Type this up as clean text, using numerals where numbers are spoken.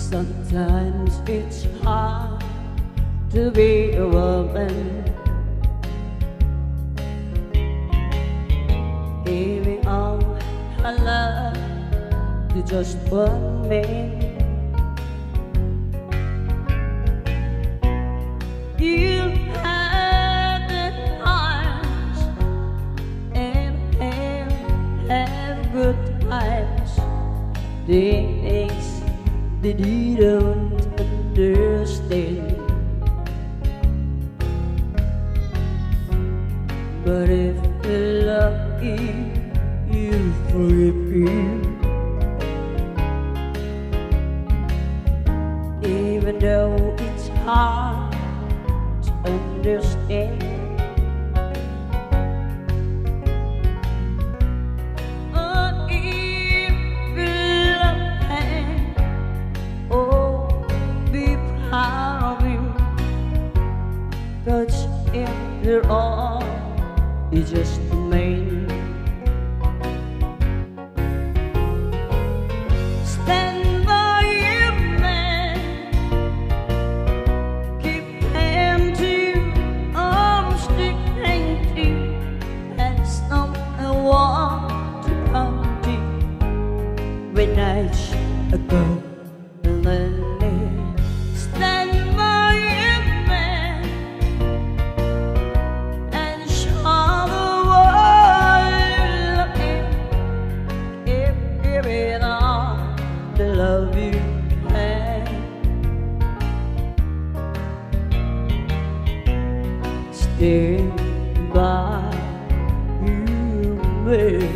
Sometimes it's hard to be a woman, giving all her love to just one man. You have the times and have good times, things that you don't understand. But if you're lucky, you'll flip it. Even though it's hard to understand. But if you love him, oh, be proud of him. 'Cause after all, it's just a man. Stand by you, man. Keep him to arms to hang to, and someone to come to when nights ago. Stand by you, man, and show the world give it all the love you can. Stand by you, man.